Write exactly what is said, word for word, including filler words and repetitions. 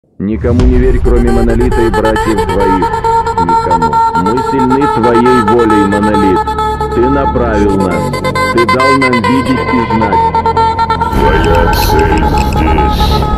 Никому не верь, кроме Монолита и братьев твоих. Никому. Мы сильны твоей волей, Монолит. Ты направил нас. Ты дал нам видеть и знать. Твоя цель здесь.